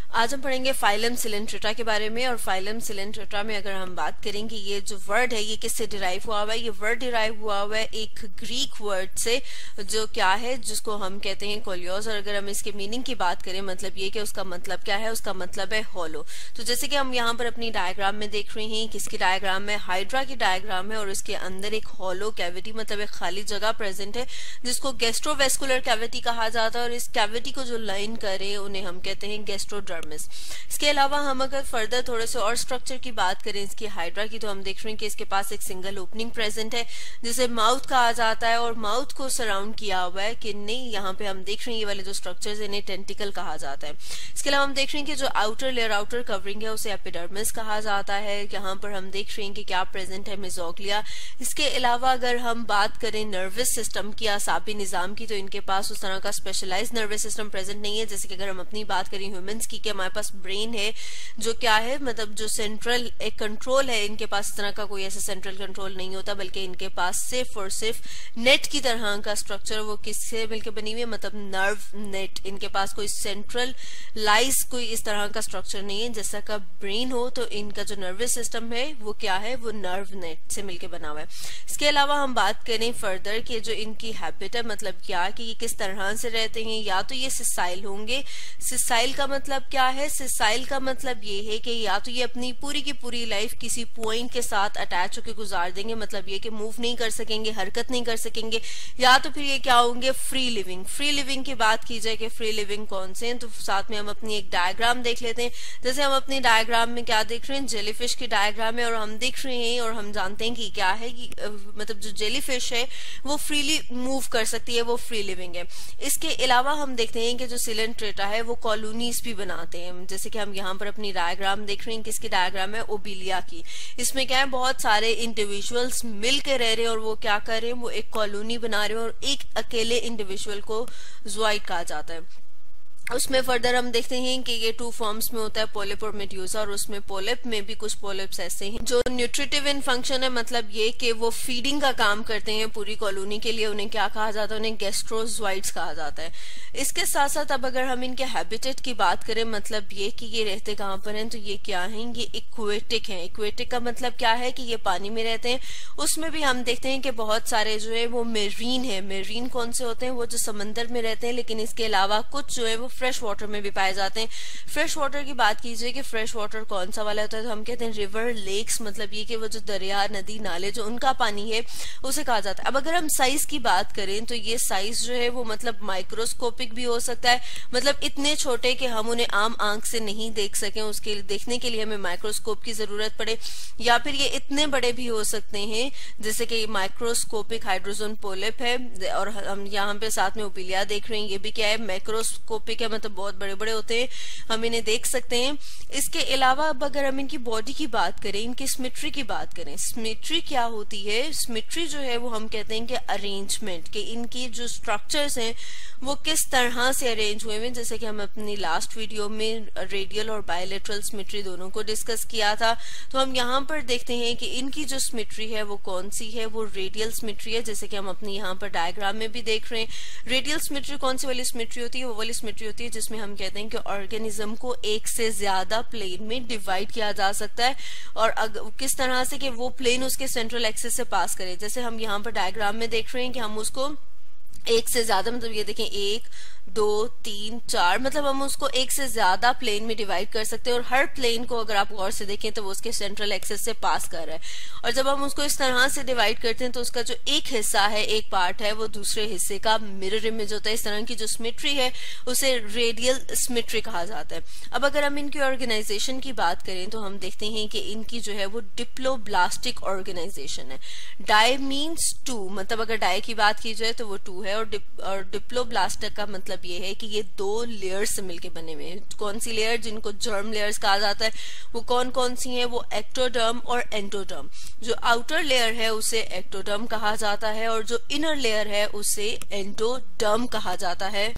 आज हम पढ़ेंगे फाइलम कोएलेंटेरेटा के बारे में। और फाइलम कोएलेंटेरेटा में अगर हम बात करेंगे, ये जो वर्ड है ये किससे डिराइव हुआ हुआ है? ये वर्ड डिराइव हुआ हुआ है एक ग्रीक वर्ड से, जो क्या है, जिसको हम कहते हैं कोलियोस। और अगर हम इसके मीनिंग की बात करें, मतलब ये कि उसका मतलब क्या है? उसका मतलब है हॉलो। तो जैसे कि हम यहाँ पर अपनी डायग्राम में देख रहे हैं, किसकी डायग्राम में? हाइड्रा की डायग्राम है, और इसके अंदर एक हॉलो कैविटी मतलब एक खाली जगह प्रेजेंट है, जिसको गैस्ट्रोवेस्कुलर कैविटी कहा जाता है। और इस कैविटी को जो लाइन करे उन्हें हम कहते हैं गैस्ट्रोडर्मिस। इसके अलावा हम अगर फर्दर थोड़े से और स्ट्रक्चर की बात करें इसकी हाइड्रा की, तो हम देख रहे हैं कि इसके पास एक सिंगल ओपनिंग प्रेजेंट है, जिसे माउथ कहा जाता है। और माउथ को सराउंड किया हुआ है कि नहीं, यहाँ पे हम देख रहे हैं ये वाले जो स्ट्रक्चर्स है इन्हें टेंटिकल कहा जाता है। इसके अलावा हम देख रहे हैं कि जो आउटर लेयर, आउटर कवरिंग है, उसे एपिडर्मिस कहा जाता है। यहाँ पर हम देख रहे हैं कि क्या प्रेजेंट है? मेसोग्लिया। इसके अलावा अगर हम बात करें नर्वस सिस्टम की, आसाबी निजाम की, तो इनके पास उस तरह का स्पेशलाइज्ड नर्वस सिस्टम प्रेजेंट नहीं है। जैसे कि अगर हम अपनी बात करें ह्यूमंस की, कि हमारे पास ब्रेन है जो क्या है, मतलब जो सेंट्रल एक कंट्रोल है, इनके पास इस तरह का कोई ऐसा सेंट्रल कंट्रोल नहीं होता, बल्कि इनके पास सिर्फ और सिर्फ नेट की तरह का स्ट्रक्चर, वो किससे मिलकर बनी हुई है? मतलब नर्व नेट। इनके पास कोई सेंट्रल लाइज कोई इस तरह का स्ट्रक्चर नहीं है। जैसा का ब्रेन हो तो इनका जो नर्वस सिस्टम है वो क्या है? वो नर्व नेट से मिलकर बना हुआ है। इसके अलावा हम बात करें फर्दर कि जो इनकी हैबिट है, मतलब क्या कि ये किस तरह से रहते हैं, या तो ये सिसाइल होंगे। सिसाइल का मतलब क्या है? सिसाइल का मतलब ये है कि या तो ये अपनी पूरी की पूरी लाइफ किसी पॉइंट के साथ अटैच होकर गुजार देंगे, मतलब ये कि मूव नहीं कर सकेंगे, हरकत नहीं कर सकेंगे, या तो फिर ये क्या होंगे? Free living. फ्री लिविंग की बात की जाए कि फ्री लिविंग कौन से हैं, तो साथ में हम अपनी एक डायग्राम देख लेते हैं। जैसे हम अपनी डायग्राम में क्या देख रहे हैं? जेलीफिश की डायग्राम है, और हम देख रहे हैं और हम जानते हैं कि क्या है कि मतलब जो जेलीफिश है वो फ्रीली मूव कर सकती है, वो फ्री लिविंग है। इसके अलावा हम देखते हैं कि जो कोएलेंटेरेटा है वो कॉलोनीज भी बनाते हैं। जैसे कि हम यहाँ पर अपनी डायग्राम देख रहे हैं, किसकी डायग्राम है? ओबिलिया की। इसमें क्या है, बहुत सारे इंडिविजुअल्स मिलकर रह रहे हैं, और वो क्या कर रहे हैं? वो एक कॉलोनी बना रहे हैं, और एक अकेले इंडिविजुअल को ज़ूआइड कहा जाता है। उसमें फर्दर हम देखते हैं कि ये 2 फॉर्म्स में होता है, पोलिप और मेड्यूसा। और उसमें पोलिप में भी कुछ पोलिप्स ऐसे हैं जो न्यूट्रिटिव इन फंक्शन है, मतलब ये कि वो फीडिंग का काम करते हैं पूरी कॉलोनी के लिए। उन्हें क्या कहा जाता है? उन्हें गैस्ट्रोजोइड्स कहा जाता है। इसके साथ साथ अब अगर हम इनके हैबिटेट की बात करें, मतलब ये कि ये रहते कहाँ पर हैं, तो ये क्या हैं? ये इक्वेटिक हैं। इक्वेटिक का मतलब क्या है? कि ये पानी में रहते हैं। उसमें भी हम देखते हैं कि बहुत सारे जो है वो मेरीन है। मेरीन कौन से होते हैं? वो जो समंदर में रहते हैं, लेकिन इसके अलावा कुछ जो है वो फ्रेश वाटर में भी पाए जाते हैं। फ्रेश वाटर की बात कीजिए कि फ्रेश वाटर कौन सा वाला होता है, तो हम कहते हैं रिवर, लेक्स, मतलब ये कि वो जो दरिया, नदी, नाले जो उनका पानी है उसे कहा जाता है। अब अगर हम साइज की बात करें, तो ये साइज जो है वो मतलब माइक्रोस्कोपिक भी हो सकता है, मतलब इतने छोटे कि हम उन्हें आम आंख से नहीं देख सकें, उसके देखने के लिए हमें माइक्रोस्कोप की जरूरत पड़े। या फिर ये इतने बड़े भी हो सकते हैं, जैसे कि माइक्रोस्कोपिक हाइड्रोजन पोलिप है। और हम यहाँ पे साथ में ओबिलिया देख रहे हैं, ये भी क्या है? मैक्रोस्कोपिक है, मतलब बहुत बड़े बड़े होते हैं, हम इन्हें देख सकते हैं। इसके अलावा अब अगर हम इनकी बॉडी की बात करें, इनकी सिमेट्री की बात करें, सिमेट्री क्या होती है? सिमेट्री जो है वो हम कहते हैं कि अरेंजमेंट, कि इनकी जो स्ट्रक्चर्स हैं वो किस तरह से अरेंज हुए हैं। जैसे कि हम अपनी लास्ट वीडियो में रेडियल और बायलैटरल सिमेट्री दोनों को डिस्कस किया था, तो हम यहाँ पर देखते हैं कि इनकी जो सिमेट्री है वो कौन सी है? वो रेडियल सिमेट्री है। जैसे कि हम अपनी यहाँ पर डायग्राम में भी देख रहे हैं, रेडियल सिमेट्री कौन सी वाली सिमेट्री होती है? वो वाली सिमेट्री होती है जिसमें हम कहते हैं कि ऑर्गेनिज्म को एक से ज्यादा प्लेन में डिवाइड किया जा सकता है, और किस तरह से कि वो प्लेन उसके सेंट्रल एक्सिस से पास करे। जैसे हम यहाँ पर डायग्राम में देख रहे हैं कि हम उसको एक से ज्यादा, मतलब ये देखें 1, 2, 3, 4, मतलब हम उसको एक से ज्यादा प्लेन में डिवाइड कर सकते हैं, और हर प्लेन को अगर आप गौर से देखें तो वो उसके सेंट्रल एक्सिस से पास कर रहा है। और जब हम उसको इस तरह से डिवाइड करते हैं तो उसका जो एक हिस्सा है, एक पार्ट है, वो दूसरे हिस्से का मिरर इमेज होता है। इस तरह की जो सिमेट्री है उसे रेडियल सिमेट्री कहा जाता है। अब अगर हम इनकी ऑर्गेनाइजेशन की बात करें, तो हम देखते हैं कि इनकी जो है वो डिप्लोब्लास्टिक ऑर्गेनाइजेशन है। डाई मीन्स 2, मतलब अगर डाई की बात की जाए तो वो 2 है, और डिप्लोब्लास्टिक का मतलब ये है कि ये 2 लेयर्स से मिलके बने हुए हैं। कौन सी लेयर? जिनको जर्म लेयर्स कहा जाता है, वो कौन कौन सी हैं? वो एक्टोडर्म और एंडोडर्म। जो आउटर लेयर है उसे एक्टोडर्म कहा जाता है, और जो इनर लेयर है उसे एंडोडर्म कहा जाता है।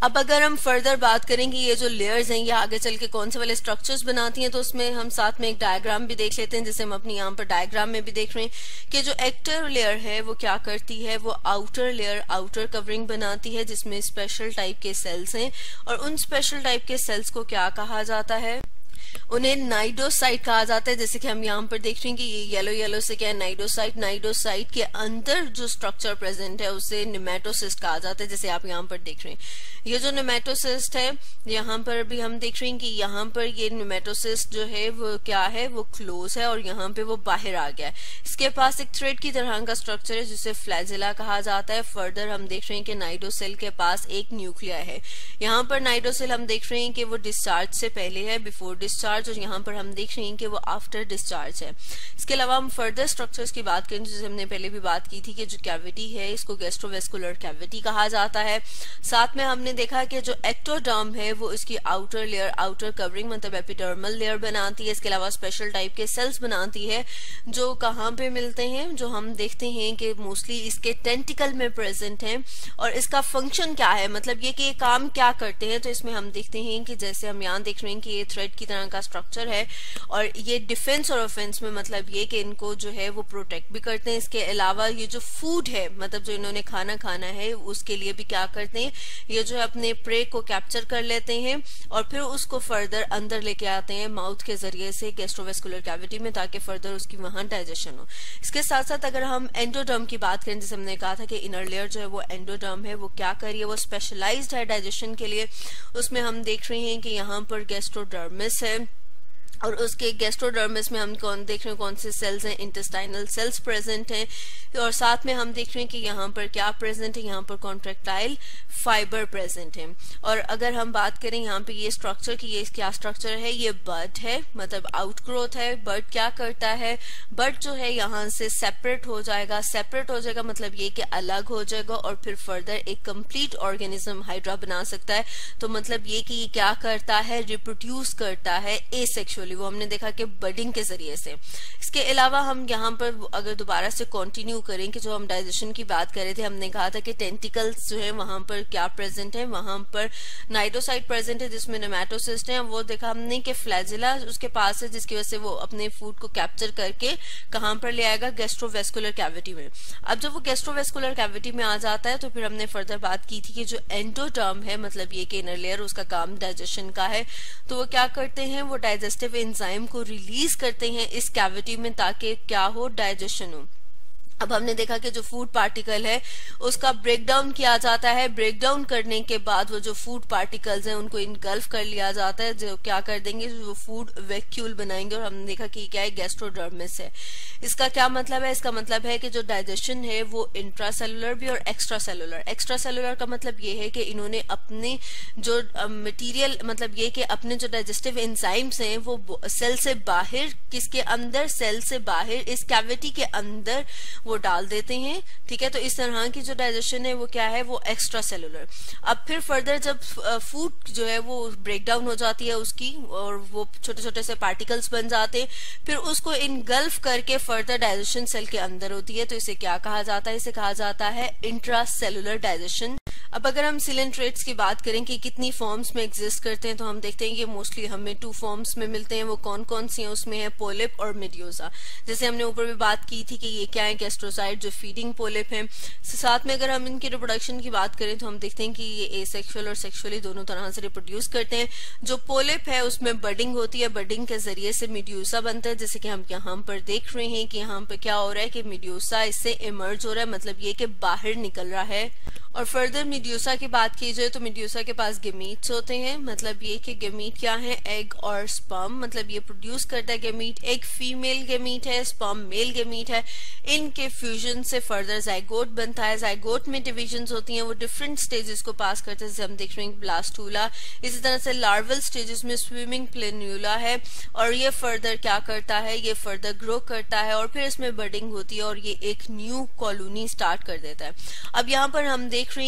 अब अगर हम फर्दर बात करें कि ये जो लेयर्स हैं ये आगे चल के कौन से वाले स्ट्रक्चर्स बनाती हैं, तो उसमें हम साथ में एक डायग्राम भी देख लेते हैं, जैसे हम अपनी यहाँ पर डायग्राम में भी देख रहे हैं कि जो एक्टर लेयर है वो क्या करती है, वो आउटर लेयर, आउटर कवरिंग बनाती है जिसमें स्पेशल टाइप के सेल्स हैं, और उन स्पेशल टाइप के सेल्स को क्या कहा जाता है, उन्हें नाइडोसाइट कहा जाता है। जैसे कि हम यहाँ पर देख रहे हैं कि ये येलो येलो से क्या है, नाइडोसाइट। नाइडोसाइट के अंदर जो स्ट्रक्चर प्रेजेंट है उसे नेमेटोसिस्ट कहा जाता है, जैसे आप यहाँ पर देख रहे हैं। ये जो नेमेटोसिस्ट है, यहाँ पर भी हम देख रहे हैं कि यहाँ पर ये नेमेटोसिस्ट जो है वो क्या है, वो क्लोज है और यहाँ पे वो बाहर आ गया है। इसके पास एक थ्रेड की तरह का स्ट्रक्चर है जिसे फ्लैजिला कहा जाता है। फर्दर हम देख रहे हैं कि नाइडोसेल के पास एक न्यूक्लिया है। यहाँ पर नाइडोसेल हम देख रहे हैं कि वो डिस्चार्ज से पहले है, बिफोर डिस्चार्ज, और यहाँ पर हम देख रहे हैं कि वो आफ्टर डिस्चार्ज है। इसके अलावा हम फर्दर स्ट्रक्चर्स की बात करें, जैसे हमने पहले भी बात की थी कि जो कैविटी है इसको गैस्ट्रोवेस्कुलर कैविटी कहा जाता है। साथ में हमने देखा कि जो एक्टोडर्म है वो इसकी आउटर लेयर, आउटर कवरिंग मतलब एपिडर्मल लेयर बनाती है। इसके अलावा स्पेशल टाइप के सेल्स बनाती है जो कहाँ पे मिलते हैं, जो हम देखते हैं कि मोस्टली इसके टेंटिकल में प्रेजेंट हैं। और इसका फंक्शन क्या है, मतलब ये कि ये काम क्या करते हैं, तो इसमें हम देखते हैं कि जैसे हम यहाँ देख रहे हैं कि ये थ्रेड की तरह का स्ट्रक्चर है और ये डिफेंस और ऑफेंस में मतलब ये कि इनको जो है वो प्रोटेक्ट भी करते हैं। इसके अलावा ये जो फूड है, मतलब जो इन्होंने खाना खाना है उसके लिए भी क्या करते हैं, ये जो है अपने प्रे को कैप्चर कर लेते हैं और फिर उसको फर्दर अंदर लेके आते हैं माउथ के जरिए से गैस्ट्रोवेस्कुलर कैविटी में, ताकि फर्दर उसकी वहां डाइजेशन हो। इसके साथ साथ अगर हम एंडोडर्म की बात करें, जैसे हमने कहा था कि इनर लेयर जो है वो एंडोडर्म है, वो क्या कर रही है, वो स्पेशलाइज्ड है डाइजेशन के लिए। उसमें हम देख रहे हैं कि यहाँ पर गैस्ट्रोडर्मिस है और उसके गैस्ट्रोडर्मिस में हम कौन देख रहे हैं, कौन से सेल्स हैं, इंटेस्टाइनल सेल्स प्रेजेंट हैं। और साथ में हम देख रहे हैं कि यहाँ पर क्या प्रेजेंट है, यहाँ पर कॉन्ट्रेक्टाइल फाइबर प्रेजेंट है। और अगर हम बात करें यहाँ पे ये स्ट्रक्चर की, ये क्या स्ट्रक्चर है, ये बड है, मतलब आउटग्रोथ है। बड क्या करता है, बड जो है यहाँ से सेपरेट हो जाएगा। सेपरेट हो जाएगा मतलब ये कि अलग हो जाएगा और फिर फर्दर एक कंप्लीट ऑर्गेनिज्म हाइड्रा बना सकता है। तो मतलब ये कि ये क्या करता है, रिप्रोड्यूस करता है एसेक्सुअली, वो हमने देखा कि बडिंग के जरिए से। इसके अलावा हम यहाँ पर अगर दोबारा से कंटिन्यू करें कि जो हम डाइजेशन की बात कर रहे थे, हमने कहा था कि टेंटिकल्स जो है वहां पर क्या प्रेजेंट है, वहां पर नाइडोसाइट प्रेजेंट है जिसमें नेमेटोसिस्ट है। वो देखा हमने कि फ्लैजिला उसके पास है जिसकी वजह से वो अपने फूड को कैप्चर करके कहां पर ले आएगा, गैस्ट्रोवेस्कुलर कैविटी में। अब जब वो गैस्ट्रोवेस्कुलर कैविटी में आ जाता है तो फिर हमने फर्दर बात की थी कि जो एंडोडर्म है, मतलब ये कि इनर लेयर, उसका काम डाइजेशन का है। तो वो क्या करते हैं, वो डाइजेस्टिव एंजाइम को रिलीज करते हैं इस कैविटी में ताकि क्या हो, डाइजेशन हो। अब हमने देखा कि जो फूड पार्टिकल है उसका ब्रेकडाउन किया जाता है। ब्रेकडाउन करने के बाद वो जो फूड पार्टिकल्स हैं उनको इनगल्फ कर लिया जाता है, जो क्या कर देंगे, वो फूड वैक्यूल बनाएंगे। और हमने देखा कि क्या है, गैस्ट्रोडर्मिस है। इसका क्या मतलब है, इसका मतलब है कि जो डाइजेशन है वो इंट्रासेलुलर भी और एक्स्ट्रा सेलुलर। एक्स्ट्रा सेलुलर का मतलब ये है कि इन्होंने अपने जो मटेरियल, मतलब ये कि अपने जो डाइजेस्टिव एंजाइम्स हैं वो सेल से बाहर, किसके अंदर, सेल से बाहर इस कैविटी के अंदर वो डाल देते हैं। ठीक है, तो इस तरह की जो डाइजेशन है वो क्या है, वो एक्स्ट्रा सेलुलर। अब फिर फर्दर जब फूड जो है वो ब्रेक डाउन हो जाती है उसकी और वो छोटे छोटे से पार्टिकल्स बन जाते हैं, फिर उसको इनगल्फ करके फर्दर डाइजेशन सेल के अंदर होती है। तो इसे क्या कहा जाता है, इसे कहा जाता है इंट्रासेलुलर डाइजेशन। अब अगर हम सिलेंट्रेट्स की बात करें कि कितनी फॉर्म्स में एग्जिस्ट करते हैं, तो हम देखते हैं कि मोस्टली हमें 2 फॉर्म्स में मिलते हैं। वो कौन कौन सी हैं, उसमें है पोलिप और मेड्यूसा। जैसे हमने ऊपर भी बात की थी कि ये क्या है, गैस्ट्रोसाइट जो फीडिंग पोलिप है। साथ में अगर हम इनकी रिप्रोडक्शन की बात करें तो हम देखते हैं कि ये एसेक्सुअल और सेक्सुअली दोनों तरह से रिप्रोड्यूस करते हैं। जो पोलिप है उसमें बडिंग होती है, बडिंग के जरिए से मेड्यूसा बनता है, जैसे कि हम यहाँ पर देख रहे हैं कि यहाँ पर क्या हो रहा है कि मेड्यूसा इससे इमर्ज हो रहा है, मतलब ये कि बाहर निकल रहा है। और फर्दर मेड्यूसा की बात की जाए तो मेड्यूसा के पास गेमीट्स होते हैं, मतलब ये कि गेमीट क्या है, एग और स्पर्म, मतलब ये प्रोड्यूस करता है गेमीट। एक फीमेल गेमीट है, स्पर्म मेल गेमीट है। इनके फ्यूजन से फर्दर जाइगोट बनता है। जाइगोट में डिविजन्स होती हैं, वो डिफरेंट स्टेजेस को पास करते हैं, जैसे हम देख रहे हैं ब्लास्टूला। इसी तरह से लार्वल स्टेजेस में स्विमिंग प्लेन्यूला है और ये फर्दर क्या करता है, ये फर्दर ग्रो करता है और फिर इसमें बडिंग होती है और ये एक न्यू कॉलोनी स्टार्ट कर देता है। अब यहाँ पर हम देख रहे हैं कि एक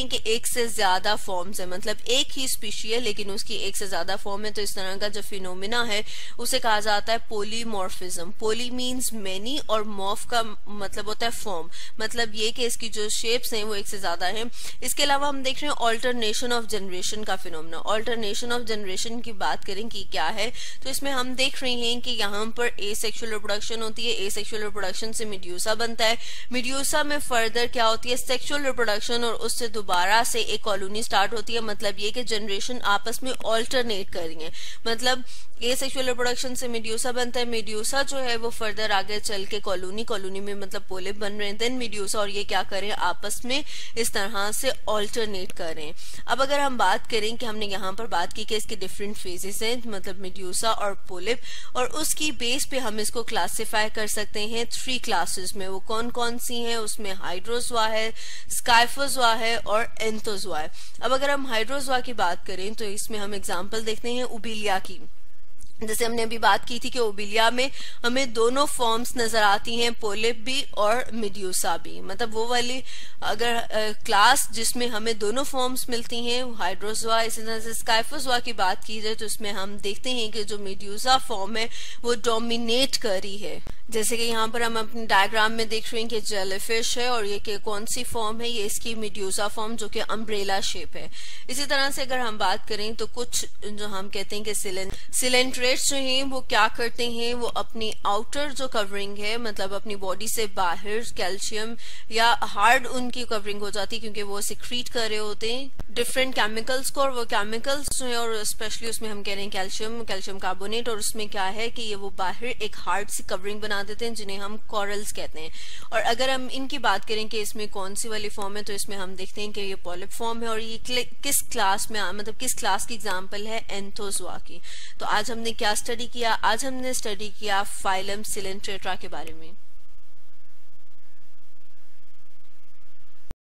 एक से ज्यादा फॉर्म्स है, मतलब एक ही स्पीशी है लेकिन उसकी एक से ज्यादा फॉर्म है, तो इस तरह का जो फिनोमिना है उसे कहा जाता है पोलीमॉर्फिज्म। पोली मीन्स मेनी और मॉर्फ का मतलब होता है फॉर्म, मतलब ये कि इसकी जो शेप्स हैं वो एक से ज्यादा हैं। इसके अलावा हम देख रहे हैं ऑल्टरनेशन ऑफ जनरेशन का फिनोमिना। ऑल्टरनेशन ऑफ जनरेशन की बात करें कि क्या है, तो इसमें हम देख रहे हैं कि यहाँ पर एसेक्सुअल रिप्रोडक्शन होती है, एसेक्सुअल रिप्रोडक्शन से मिड्यूसा बनता है, मिड्यूसा में फर्दर क्या होती है सेक्सुअल रिप्रोडक्शन और उससे दोबारा से एक कॉलोनी स्टार्ट होती है। मतलब ये कि जनरेशन आपस में ऑल्टरनेट कर रही है, मतलब एसेक्सुअल रिप्रोडक्शन से मिड्यूसा बनता है, मिड्यूसा जो है वो फर्दर आगे चल के कॉलोनी, कॉलोनी में मतलब पोलिप बन रहे हैं, देन मिड्यूसा और ये क्या कर रहे हैं आपस में इस तरह से ऑल्टरनेट कर रहे हैं। अब अगर हम बात करें कि हमने यहाँ पर बात की कि इसके डिफरेंट फेजेस हैं, मतलब मिड्यूसा और पोलिप, और उसकी बेस पे हम इसको क्लासिफाई कर सकते हैं 3 क्लासेस में। वो कौन कौन सी हैं, उसमें हाइड्रोजोआ है, स्काइफोजोआ है और एंथोजोआ है। अब अगर हम हाइड्रोजोआ की बात करें तो इसमें हम एग्जांपल देखते हैं ओबिलिया की। जैसे हमने अभी बात की थी कि ओबिलिया में हमें दोनों फॉर्म्स नजर आती हैं, पोलिप भी और मिड्यूसा भी, मतलब वो वाली अगर क्लास जिसमें हमें दोनों फॉर्म्स मिलती हैं हाइड्रोजोआ। इसी तरह से स्काइफोजोआ की बात की जाए तो इसमें हम देखते हैं कि जो मिड्यूसा फॉर्म है वो डोमिनेट कर रही है। जैसे कि यहाँ पर हम अपने डायग्राम में देख रहे हैं कि जेलीफिश है और ये कि कौन सी फॉर्म है, ये इसकी मिड्यूसा फॉर्म जो कि अम्ब्रेला शेप है। इसी तरह से अगर हम बात करें तो कुछ जो हम कहते हैं कि सिलेंट्रेट्स जो हैं वो क्या करते हैं, वो अपनी आउटर जो कवरिंग है मतलब अपनी बॉडी से बाहर कैल्शियम या हार्ड उनकी कवरिंग हो जाती है क्योंकि वो सिक्रीट कर रहे होते हैं डिफरेंट केमिकल्स को, और वो केमिकल्स जो है और स्पेशली उसमें हम कह रहे हैं कैल्शियम कार्बोनेट, और उसमें क्या है कि ये वो बाहर एक हार्ड सी कवरिंग बना देते हैं जिन्हें हम कॉरल्स कहते हैं। और अगर हम इनकी बात करें कि इसमें कौन सी वाली फॉर्म है तो इसमें हम देखते हैं कि ये पॉलिप फॉर्म है और ये किस क्लास में मतलब किस क्लास की एग्जांपल है, एंथोजोआ की। तो आज हमने क्या स्टडी किया, आज हमने स्टडी किया फाइलम सिलेंट्रेटा के बारे में।